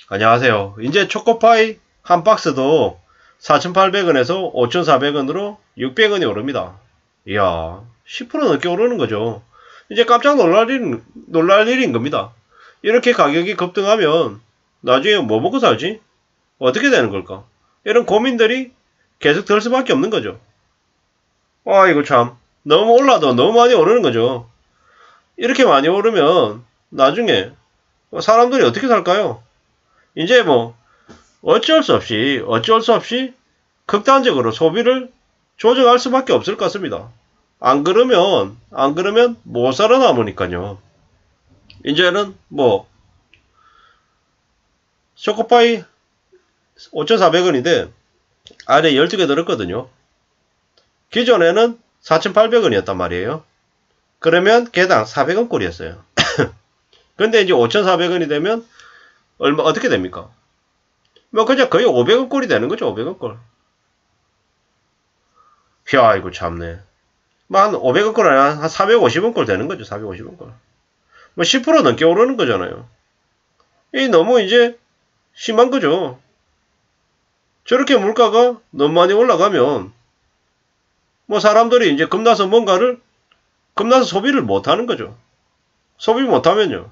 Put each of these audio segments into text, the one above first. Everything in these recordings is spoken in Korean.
안녕하세요. 이제 초코파이 한 박스도 4,800원에서 5,400원으로 600원이 오릅니다. 이야, 10% 넘게 오르는 거죠. 이제 깜짝 놀랄 일인 겁니다. 이렇게 가격이 급등하면 나중에 뭐 먹고 살지? 어떻게 되는 걸까? 이런 고민들이 계속 들 수밖에 없는 거죠. 이거 참. 너무 올라도 너무 많이 오르는 거죠. 이렇게 많이 오르면 나중에 사람들이 어떻게 살까요? 이제 뭐 어쩔 수 없이 극단적으로 소비를 조정할 수밖에 없을 것 같습니다. 안 그러면 못 살아남으니까요. 이제는 뭐 초코파이 5,400원인데 안에 12개 들었거든요. 기존에는 4,800원이었단 말이에요. 그러면 개당 400원 꼴이었어요. 근데 이제 5,400원이 되면 어떻게 됩니까? 뭐 그냥 거의 500원 꼴이 되는 거죠. 500원 꼴. 야, 이거 참네. 뭐 한 500원 꼴 아니라 한 450원 꼴 되는 거죠. 450원 꼴. 뭐 10% 넘게 오르는 거잖아요. 이 너무 이제 심한 거죠. 저렇게 물가가 너무 많이 올라가면 뭐 사람들이 이제 겁나서 소비를 못 하는 거죠. 소비 못 하면요.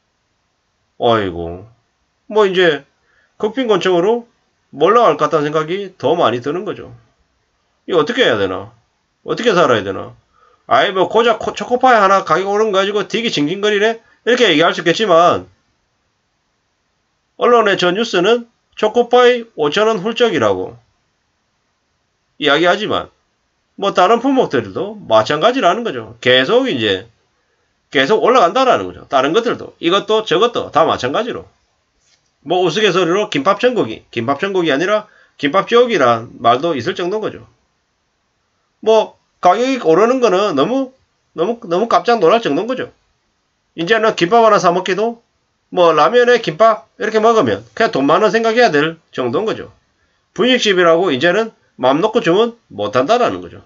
아이고. 뭐 이제 국빈곤층으로 몰락할 것 같다는 생각이 더 많이 드는 거죠. 이거 어떻게 해야 되나? 어떻게 살아야 되나? 아이 뭐 고작 초코파이 하나 가격 오른 거 가지고 되게 징징거리네? 이렇게 얘기할 수 있겠지만 언론의 저 뉴스는 초코파이 5,000원 훌쩍이라고 이야기하지만 뭐 다른 품목들도 마찬가지라는 거죠. 계속 올라간다라는 거죠. 다른 것들도 이것도 저것도 다 마찬가지로 뭐 우스갯소리로 김밥천국이 아니라 김밥지옥이란 말도 있을 정도인 거죠. 뭐 가격이 오르는 거는 너무 깜짝 놀랄 정도인 거죠. 이제는 김밥 하나 사 먹기도 뭐 라면에 김밥 이렇게 먹으면 그냥 돈 많은 생각해야 될 정도인 거죠. 분식집이라고 이제는 마음 놓고 주문 못한다라는 거죠.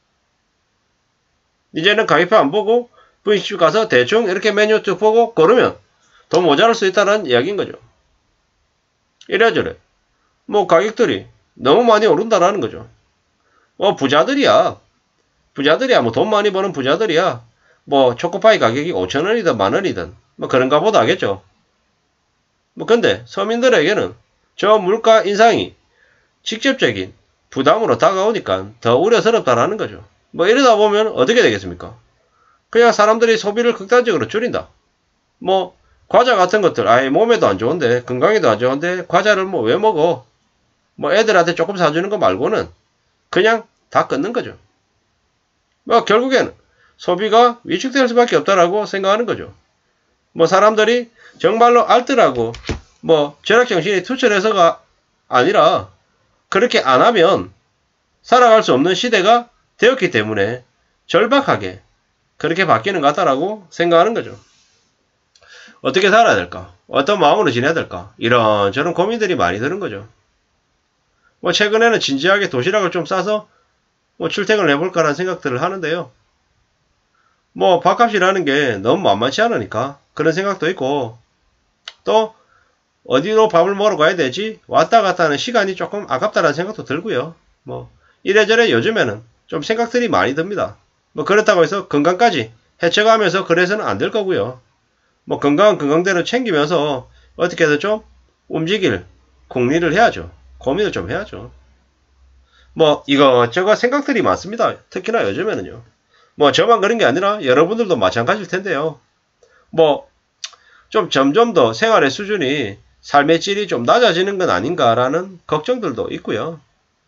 이제는 가격표 안 보고 분식집 가서 대충 이렇게 메뉴 쭉 보고 고르면 돈 모자랄 수 있다는 이야기인 거죠. 이래저래 뭐 가격들이 너무 많이 오른다라는 거죠. 부자들이야 뭐 돈 많이 버는 부자들이야 뭐 초코파이 가격이 5,000원이든 만원이든 뭐 그런가 보다 하겠죠. 뭐 근데 서민들에게는 저 물가 인상이 직접적인 부담으로 다가오니까 더 우려스럽다라는 거죠. 뭐 이러다 보면 어떻게 되겠습니까? 그냥 사람들이 소비를 극단적으로 줄인다. 뭐 과자 같은 것들 아예 몸에도 안 좋은데 건강에도 안 좋은데 과자를 뭐 왜 먹어? 뭐 애들한테 조금 사주는 거 말고는 그냥 다 끊는 거죠. 뭐 결국에는 소비가 위축될 수밖에 없다라고 생각하는 거죠. 뭐 사람들이 정말로 알뜰하고 뭐 절약정신이 투철해서가 아니라 그렇게 안 하면 살아갈 수 없는 시대가 되었기 때문에 절박하게 그렇게 바뀌는 것 같다라고 생각하는 거죠. 어떻게 살아야 될까? 어떤 마음으로 지내야 될까? 이런저런 고민들이 많이 드는 거죠. 뭐 최근에는 진지하게 도시락을 좀 싸서 뭐 출퇴근을 해볼까라는 생각들을 하는데요. 뭐 밥값이라는 게 너무 만만치 않으니까 그런 생각도 있고 또 어디로 밥을 먹으러 가야 되지? 왔다 갔다 하는 시간이 조금 아깝다라는 생각도 들고요. 뭐 이래저래 요즘에는 좀 생각들이 많이 듭니다. 뭐 그렇다고 해서 건강까지 해쳐가면서 그래서는 안 될 거고요. 뭐 건강은 건강대로 챙기면서 어떻게든 좀 움직일 궁리를 해야죠. 고민을 좀 해야죠. 뭐 이거저거 생각들이 많습니다. 특히나 요즘에는요. 뭐 저만 그런 게 아니라 여러분들도 마찬가지일 텐데요. 뭐 좀 점점 더 생활의 수준이 삶의 질이 좀 낮아지는 건 아닌가라는 걱정들도 있고요.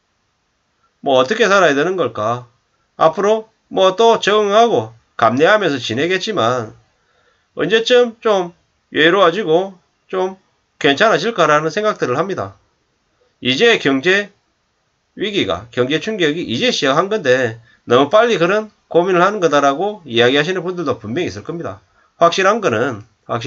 뭐 어떻게 살아야 되는 걸까? 앞으로 뭐 또 적응하고 감내하면서 지내겠지만 언제쯤 좀 여유로워지고 좀 괜찮아질까라는 생각들을 합니다. 이제 경제 위기가, 경제 충격이 이제 시작한 건데 너무 빨리 그런 고민을 하는 거다라고 이야기하시는 분들도 분명히 있을 겁니다. 확실한 거는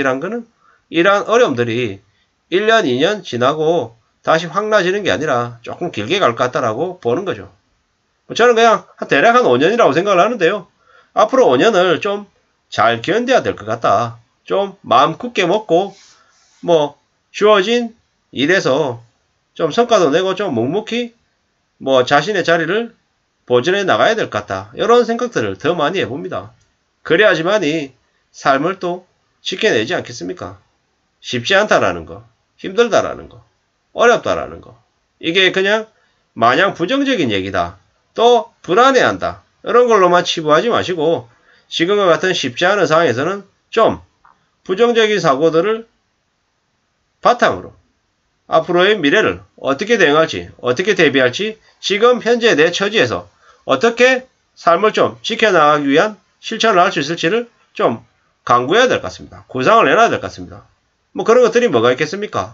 이러한 어려움들이 1년, 2년 지나고 다시 확 나아지는 게 아니라 조금 길게 갈 것 같다라고 보는 거죠. 저는 그냥 대략 한 5년이라고 생각을 하는데요. 앞으로 5년을 좀 잘 견뎌야 될 것 같다. 좀 마음 굳게 먹고 뭐 주어진 일해서 좀 성과도 내고 좀 묵묵히 뭐 자신의 자리를 보존해 나가야 될 것 같다. 이런 생각들을 더 많이 해봅니다. 그래야지만이 삶을 또 지켜내지 않겠습니까? 쉽지 않다라는 거, 힘들다라는 거, 어렵다라는 거. 이게 그냥 마냥 부정적인 얘기다. 또 불안해한다. 이런 걸로만 치부하지 마시고 지금과 같은 쉽지 않은 상황에서는 좀 부정적인 사고들을 바탕으로 앞으로의 미래를 어떻게 대응할지, 어떻게 대비할지 지금 현재 내 처지에서 어떻게 삶을 좀 지켜나가기 위한 실천을 할 수 있을지를 좀 강구해야 될 것 같습니다. 구상을 해놔야 될 것 같습니다. 뭐 그런 것들이 뭐가 있겠습니까?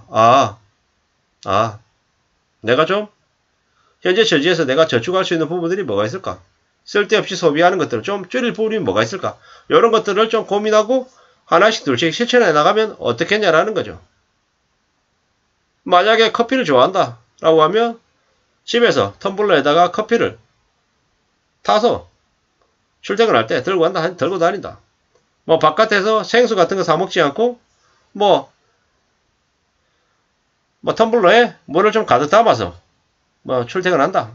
내가 좀 현재 처지에서 내가 저축할 수 있는 부분들이 뭐가 있을까? 쓸데없이 소비하는 것들을 좀 줄일 부분이 뭐가 있을까? 이런 것들을 좀 고민하고 하나씩 둘씩 실천해 나가면 어떻겠냐라는 거죠. 만약에 커피를 좋아한다 라고 하면 집에서 텀블러에다가 커피를 타서 출퇴근할 때 들고 다닌다. 뭐 바깥에서 생수 같은 거 사 먹지 않고 뭐 텀블러에 물을 좀 가득 담아서 뭐 출퇴근한다.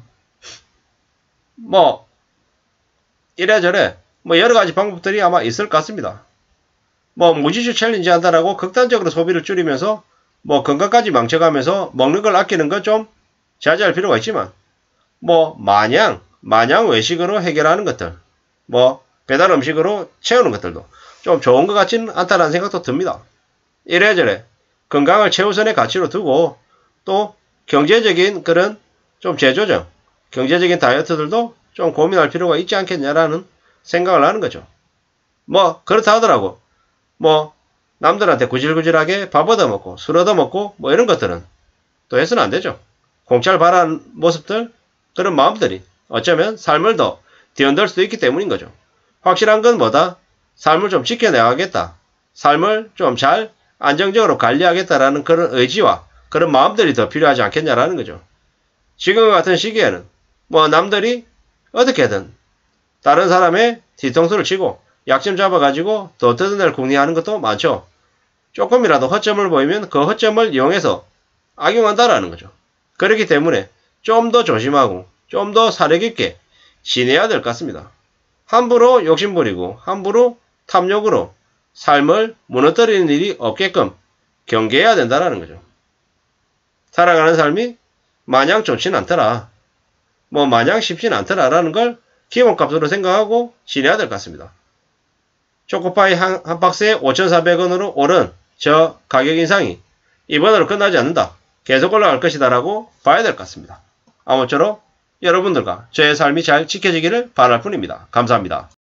뭐 이래저래 뭐 여러 가지 방법들이 아마 있을 것 같습니다. 뭐 무지주 챌린지 한다라고 극단적으로 소비를 줄이면서 뭐 건강까지 망쳐가면서 먹는 걸 아끼는 건 좀 자제할 필요가 있지만 뭐 마냥 외식으로 해결하는 것들 뭐 배달 음식으로 채우는 것들도 좀 좋은 것 같지는 않다는 생각도 듭니다. 이래저래 건강을 최우선의 가치로 두고 또 경제적인 그런 좀 재조정, 경제적인 다이어트들도 좀 고민할 필요가 있지 않겠냐라는 생각을 하는 거죠. 뭐 그렇다 하더라고 뭐 남들한테 구질구질하게 밥 얻어먹고 술 얻어먹고 뭐 이런 것들은 또 해서는 안 되죠. 공짜를 바라는 모습들 그런 마음들이 어쩌면 삶을 더 뒤흔들 수도 있기 때문인 거죠. 확실한 건 뭐다? 삶을 좀 지켜내야겠다. 삶을 좀 잘 안정적으로 관리하겠다라는 그런 의지와 그런 마음들이 더 필요하지 않겠냐라는 거죠. 지금 같은 시기에는 뭐 남들이 어떻게든 다른 사람의 뒤통수를 치고 약점 잡아가지고 더 뜯어낼 궁리하는 것도 많죠. 조금이라도 허점을 보이면 그 허점을 이용해서 악용한다라는 거죠. 그렇기 때문에 좀 더 조심하고 좀 더 사력 있게 지내야 될 것 같습니다. 함부로 욕심부리고 함부로 탐욕으로 삶을 무너뜨리는 일이 없게끔 경계해야 된다는 거죠. 살아가는 삶이 마냥 좋진 않더라. 뭐 마냥 쉽진 않더라라는 걸 기본값으로 생각하고 지내야 될 것 같습니다. 초코파이 한 박스에 5,400원으로 오른 저 가격 인상이 이번으로 끝나지 않는다. 계속 올라갈 것이다 라고 봐야 될 것 같습니다. 아무쪼록 여러분들과 저의 삶이 잘 지켜지기를 바랄 뿐입니다. 감사합니다.